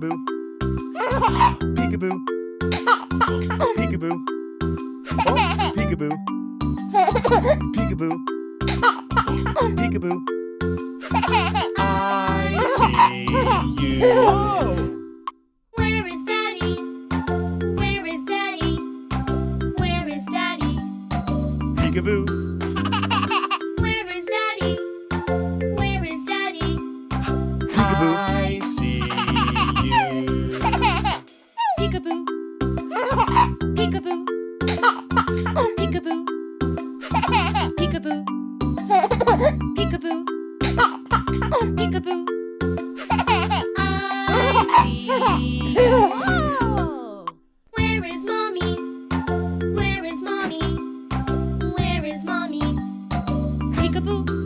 Peekaboo. Peekaboo. Peekaboo. Oh, peekaboo. Peekaboo. Peekaboo. I see you. Where is Daddy? Where is Daddy? Where is Daddy? Peekaboo. Where is Daddy? Where is Daddy? Peekaboo. I see you. Peekaboo. Peekaboo. Peekaboo. Peekaboo. Peekaboo. Peekaboo. I see you. Where is Mommy? Where is Mommy? Where is Mommy? Peekaboo.